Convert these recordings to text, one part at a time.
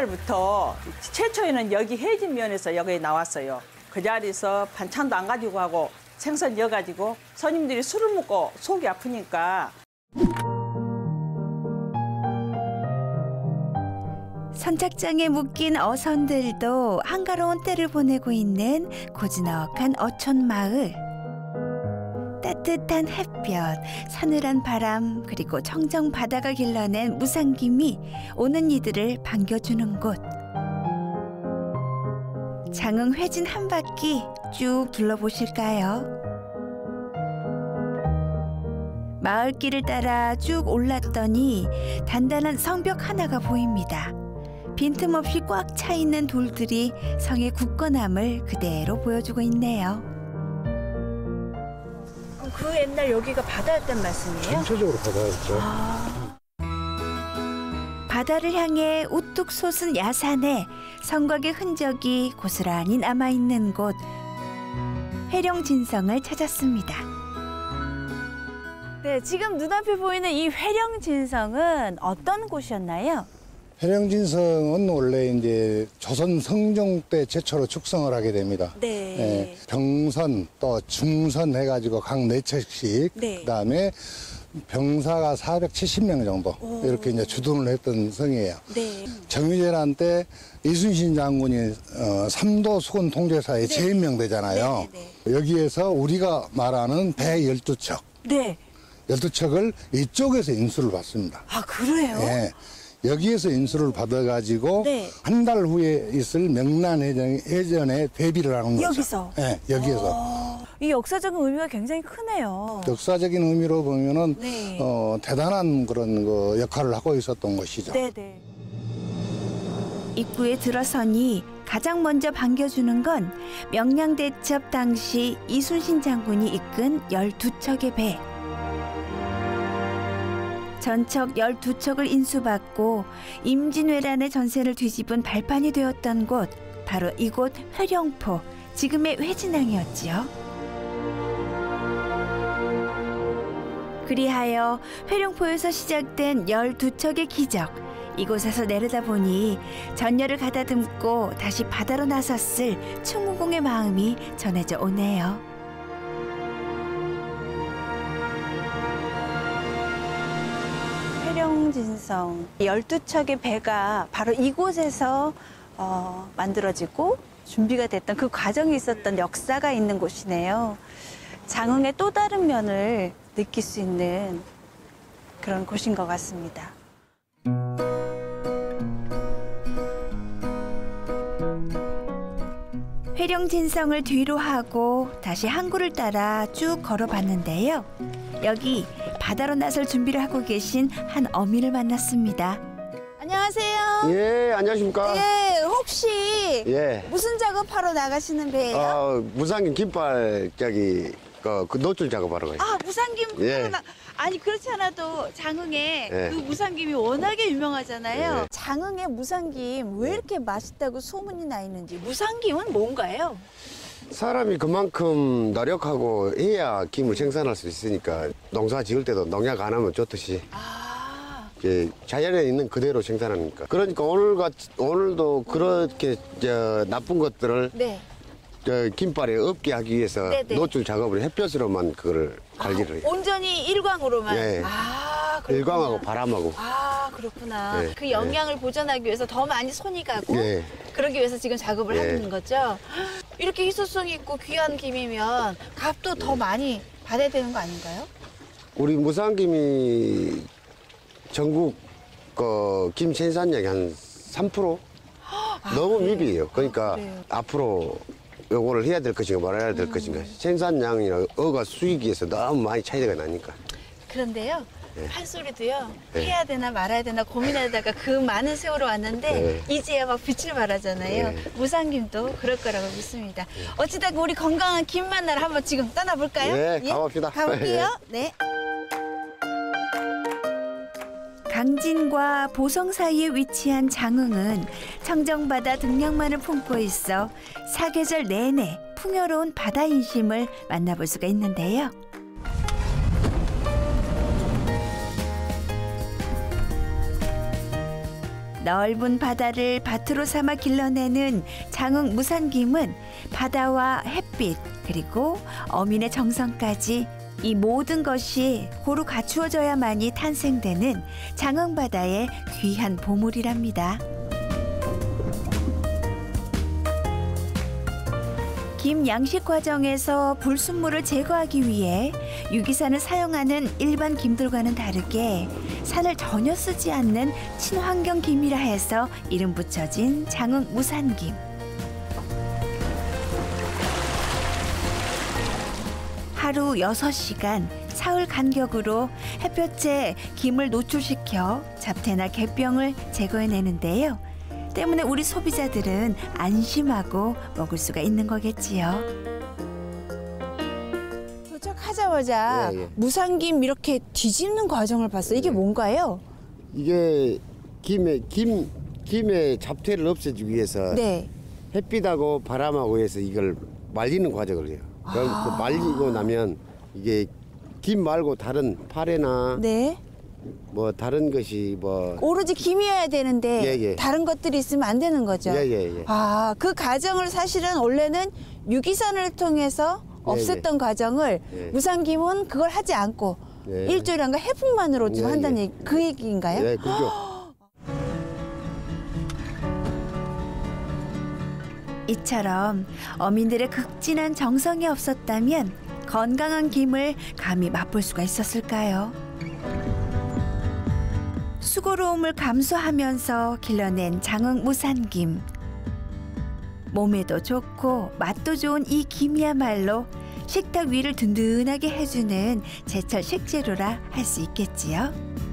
옛날부터 최초에는 여기 해진면에서 여기에 나왔어요. 그 자리에서 반찬도 안 가지고 가고 생선 여가지고 손님들이 술을 먹고 속이 아프니까. 선착장에 묶인 어선들도 한가로운 때를 보내고 있는 고즈넉한 어촌마을. 따뜻한 햇볕, 서늘한 바람, 그리고 청정 바다가 길러낸 무상김이 오는 이들을 반겨주는 곳. 장흥 회진 한 바퀴 쭉 둘러보실까요? 마을길을 따라 쭉 올랐더니 단단한 성벽 하나가 보입니다. 빈틈없이 꽉 차 있는 돌들이 성의 굳건함을 그대로 보여주고 있네요. 그 옛날 여기가 바다였단 말씀이에요? 전체적으로 바다였죠. 바다를 향해 우뚝 솟은 야산에 성곽의 흔적이 고스란히 남아있는 곳. 회령진성을 찾았습니다. 네, 지금 눈앞에 보이는 이 회령진성은 어떤 곳이었나요? 회령진성은 원래 이제 조선 성종 때 최초로 축성을 하게 됩니다. 네. 예, 병선 또 중선 해가지고 각 4척씩 네. 그다음에 병사가 470명 정도 이렇게 이제 주둔을 했던 성이에요. 네. 정유재란 때 이순신 장군이 삼도 수군 통제사에 재임명되잖아요. 네. 여기에서 우리가 말하는 배 12척. 네. 12척을 이쪽에서 인수를 받습니다. 아, 그래요? 예. 여기에서 인수를 받아가지고 네. 한 달 후에 있을 명란해전에 대비를 하는 거죠. 여기서? 네, 여기에서. 이 역사적인 의미가 굉장히 크네요. 역사적인 의미로 보면은 네. 대단한 그런 그 역할을 하고 있었던 것이죠. 네네. 입구에 들어서니 가장 먼저 반겨주는 건 명량대첩 당시 이순신 장군이 이끈 12척의 배. 전척 12척을 인수받고 임진왜란의 전세를 뒤집은 발판이 되었던 곳, 바로 이곳 회령포, 지금의 회진항이었지요. 그리하여 회령포에서 시작된 12척의 기적, 이곳에서 내려다보니 전열을 가다듬고 다시 바다로 나섰을 충무공의 마음이 전해져 오네요. 회령진성 12척의 배가 바로 이곳에서 만들어지고 준비가 됐던 그 과정이 있었던 역사가 있는 곳이네요. 장흥의 또 다른 면을 느낄 수 있는 그런 곳인 것 같습니다. 회령진성을 뒤로 하고 다시 항구를 따라 쭉 걸어봤는데요. 여기 바다로 나설 준비를 하고 계신 한 어미를 만났습니다. 안녕하세요. 예, 안녕하십니까? 예, 혹시 예. 무슨 작업하러 나가시는 배예요? 무상김 깃발 그 노출 작업하러 가요. 아, 무상김. 예. 아니 그렇지 않아도 장흥에 예. 그 무상김이 워낙에 유명하잖아요. 예. 장흥의 무상김 왜 이렇게 맛있다고 소문이 나 있는지. 무상김은 뭔가요? 사람이 그만큼 노력하고 해야 김을 생산할 수 있으니까 농사 지을 때도 농약 안 하면 좋듯이 아, 자연에 있는 그대로 생산하니까. 그러니까 오늘도 그렇게 나쁜 것들을 네. 김발에 없게 하기 위해서 네네. 노출 작업을 햇볕으로만 그걸 관리를 해요. 온전히 일광으로만. 예. 아, 그렇구나. 일광하고 바람하고. 아, 그렇구나. 예. 그 영양을 보존하기 위해서 더 많이 손이 가고 예. 그러기 위해서 지금 작업을 예. 하는 거죠. 이렇게 희소성 있고 귀한 김이면 값도 더 많이 받아야 되는 거 아닌가요? 우리 무상김이 전국 김 생산량이 한 3%? 너무 미비해요. 그러니까 그래요? 앞으로 요거를 해야 될 것인가 말아야 될 것인가. 생산량이나 어가 수익에서 너무 많이 차이가 나니까. 그런데요. 예. 판소리도요. 예. 해야 되나 말아야 되나 고민하다가 그 많은 세월을 왔는데 이제야 막 빛을 발하잖아요. 예. 무상김도 그럴 거라고 믿습니다. 어찌됐건 우리 건강한 김 만나러 한번 지금 떠나볼까요? 예, 가봅시다. 가볼게요. 네. 강진과 보성 사이에 위치한 장흥은 청정바다 등량만을 품고 있어 사계절 내내 풍요로운 바다 인심을 만나볼 수가 있는데요. 넓은 바다를 밭으로 삼아 길러내는 장흥 무산김은 바다와 햇빛 그리고 어민의 정성까지 이 모든 것이 고루 갖추어져야만이 탄생되는 장흥 바다의 귀한 보물이랍니다. 김 양식 과정에서 불순물을 제거하기 위해 유기산을 사용하는 일반 김들과는 다르게 산을 전혀 쓰지 않는 친환경 김이라 해서 이름 붙여진 장흥 무산김. 하루 6시간 사흘 간격으로 햇볕에 김을 노출시켜 잡태나 갯병을 제거해내는데요. 때문에 우리 소비자들은 안심하고 먹을 수가 있는 거겠지요. 도착하자마자 예, 예. 무산김 이렇게 뒤집는 과정을 봤어요. 이게 뭔가요? 이게 김의 잡태를 없애주기 위해서 네. 햇빛하고 바람하고 해서 이걸 말리는 과정을 해요. 그럼 그 말리고 나면 이게 김 말고 다른 파래나 네. 뭐 다른 것이 뭐 오로지 김이어야 되는데 예, 예. 다른 것들이 있으면 안 되는 거죠. 예. 아, 그 과정을 사실은 원래는 유기산을 통해서 없앴던 과정을 예. 무산김은 그걸 하지 않고 예. 일조량과 해풍만으로 좀 예, 한다는 예. 얘기, 그 얘기인가요? 네, 그죠. 이처럼 어민들의 극진한 정성이 없었다면 건강한 김을 감히 맛볼 수가 있었을까요? 수고로움을 감수하면서 길러낸 장흥 무산김. 몸에도 좋고 맛도 좋은 이 김이야말로 식탁 위를 든든하게 해주는 제철 식재료라 할 수 있겠지요.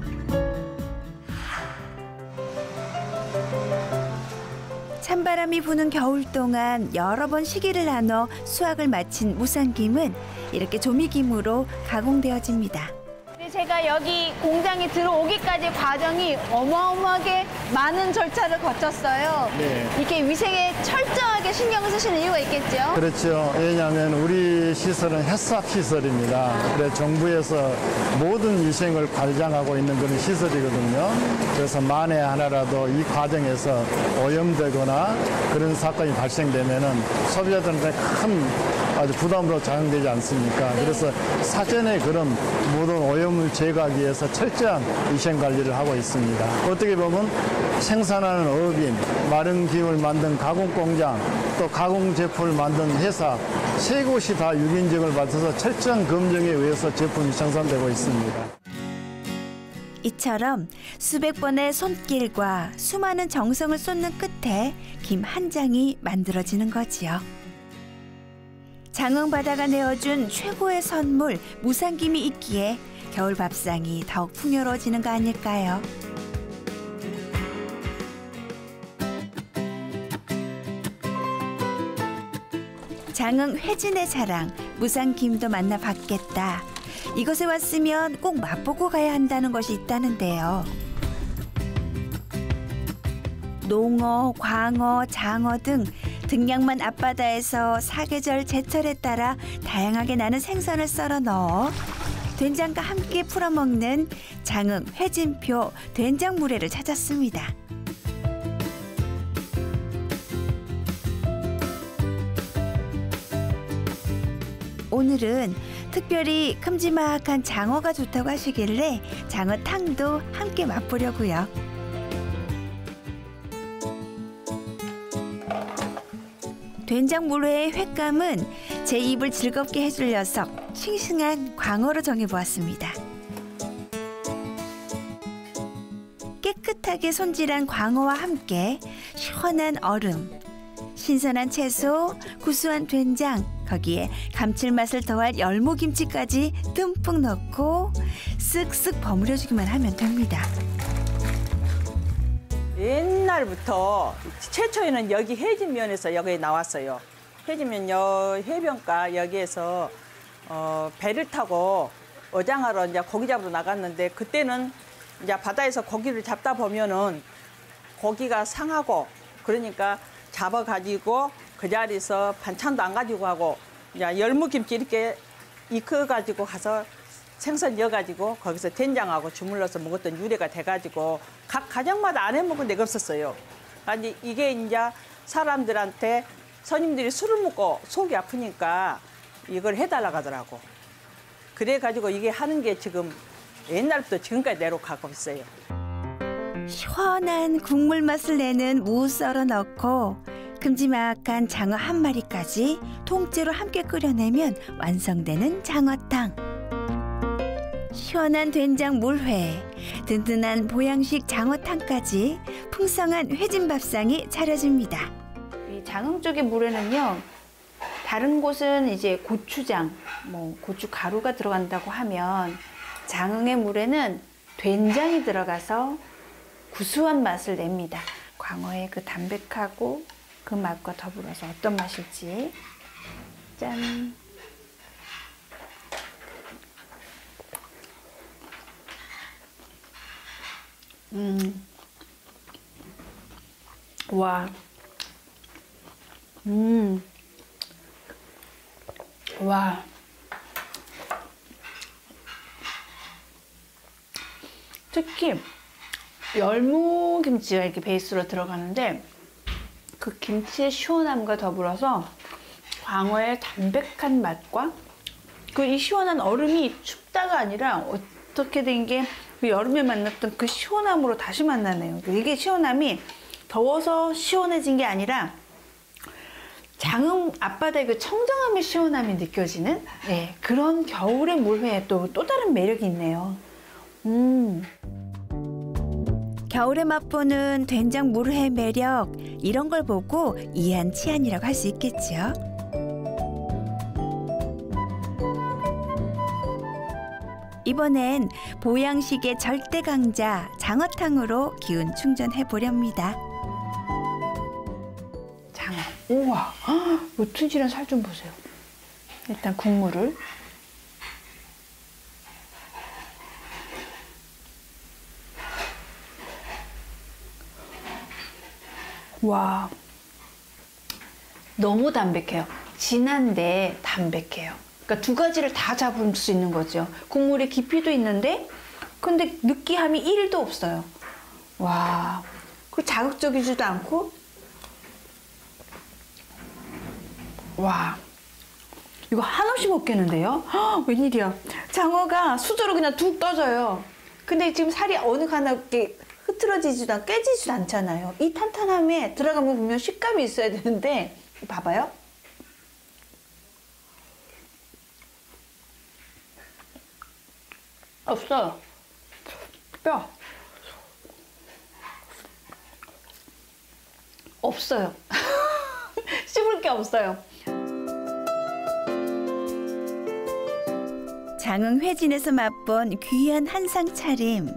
찬바람이 부는 겨울 동안 여러 번 시기를 나눠 수확을 마친 무산김은 이렇게 조미김으로 가공되어집니다. 제가 여기 공장에 들어오기까지 과정이 어마어마하게 많은 절차를 거쳤어요. 네. 이렇게 위생에 철저하게 신경을 쓰시는 이유가 있겠죠? 그렇죠. 왜냐하면 우리 시설은 햇삽 시설입니다. 그래서 정부에서 모든 위생을 관장하고 있는 그런 시설이거든요. 그래서 만에 하나라도 이 과정에서 오염되거나 그런 사건이 발생되면은 소비자들한테 큰 아주 부담으로 작용되지 않습니까? 그래서 사전에 그런 모든 오염을 제거하기 위해서 철저한 위생 관리를 하고 있습니다. 어떻게 보면 생산하는 어민, 마른 김을 만든 가공 공장, 또 가공 제품을 만든 회사 세 곳이 다 유기인증을 받아서 철저한 검증에 의해서 제품이 생산되고 있습니다. 이처럼 수백 번의 손길과 수많은 정성을 쏟는 끝에 김 한 장이 만들어지는 거지요. 장흥 바다가 내어준 최고의 선물 무산김이 있기에 겨울 밥상이 더욱 풍요로워지는 거 아닐까요? 장흥 회진의 자랑 무산김도 만나봤겠다. 이곳에 왔으면 꼭 맛보고 가야 한다는 것이 있다는데요. 농어, 광어, 장어 등 등량만 앞바다에서 사계절 제철에 따라 다양하게 나는 생선을 썰어 넣어 된장과 함께 풀어먹는 장흥 회진표 된장물회를 찾았습니다. 오늘은 특별히 큼지막한 장어가 좋다고 하시길래 장어탕도 함께 맛보려고요. 된장물회의 횟감은 제 입을 즐겁게 해줄 녀석 싱싱한 광어로 정해보았습니다. 깨끗하게 손질한 광어와 함께 시원한 얼음, 신선한 채소, 구수한 된장, 거기에 감칠맛을 더할 열무김치까지 듬뿍 넣고 쓱쓱 버무려주기만 하면 됩니다. 옛날부터 최초에는 여기 해진면에서 여기에 나왔어요. 해진면 해변가 여기에서 배를 타고 어장하러 이제 고기 잡으러 나갔는데 그때는 이제 바다에서 고기를 잡다 보면은 고기가 상하고 그러니까 잡아가지고 그 자리에서 반찬도 안 가지고 하고 이제 열무김치 이렇게 익혀가지고 가서 생선 여가지고 거기서 된장하고 주물러서 먹었던 유래가 돼가지고 각 가정마다 안 해먹은 데가 없었어요. 아니 이게 이제 사람들한테 손님들이 술을 먹고 속이 아프니까 이걸 해달라고 하더라고. 그래가지고 이게 하는 게 지금 옛날부터 지금까지 내려가고 있어요. 시원한 국물 맛을 내는 무 썰어 넣고 큼지막한 장어 한 마리까지 통째로 함께 끓여내면 완성되는 장어탕. 시원한 된장 물회, 든든한 보양식 장어탕까지 풍성한 회진밥상이 차려집니다. 이 장흥 쪽의 물회는요, 다른 곳은 이제 고추장, 고춧가루가 들어간다고 하면 장흥의 물회는 된장이 들어가서 구수한 맛을 냅니다. 광어의 그 담백하고 그 맛과 더불어서 어떤 맛일지. 짠. 와. 와. 특히 열무김치가 이렇게 베이스로 들어가는데 그 김치의 시원함과 더불어서 광어의 담백한 맛과 그 이 시원한 얼음이 춥다가 아니라 어떻게 된 게 그 여름에 만났던 그 시원함으로 다시 만나네요. 이게 시원함이 더워서 시원해진 게 아니라 장흥 앞바다의 그 청정함의 시원함이 느껴지는 그런 겨울의 물회에 또 다른 매력이 있네요. 겨울에 맛보는 된장 물회의 매력, 이런 걸 보고 이해한 치안이라고 할 수 있겠죠. 이번엔 보양식의 절대 강자 장어탕으로 기운 충전해 보렵니다. 장어. 우와, 이 튼실한 살 좀 보세요. 일단 국물을. 와, 너무 담백해요. 진한데 담백해요. 그러니까 두 가지를 다 잡을 수 있는 거죠. 국물의 깊이도 있는데 근데 느끼함이 1도 없어요. 와, 그 자극적이지도 않고. 와, 이거 한없이 먹겠는데요? 웬일이야. 장어가 수저로 그냥 툭 떠져요. 근데 지금 살이 어느 하나 이렇게 흐트러지지도 않고 깨지지도 않잖아요. 이 탄탄함에 들어가면 분명 식감이 있어야 되는데 봐봐요. 없어요. 뼈. 없어요. 씹을 게 없어요. 장흥 회진에서 맛본 귀한 한상 차림.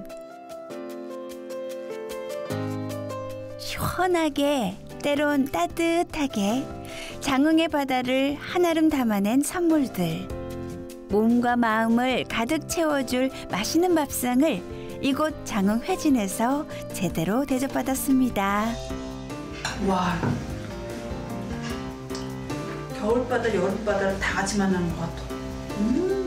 시원하게, 때론 따뜻하게 장흥의 바다를 한아름 담아낸 선물들. 몸과 마음을 가득 채워줄 맛있는 밥상을 이곳 장흥 회진에서 제대로 대접받았습니다. 와, 겨울바다, 여름바다를 다 같이 만나는 것 같아.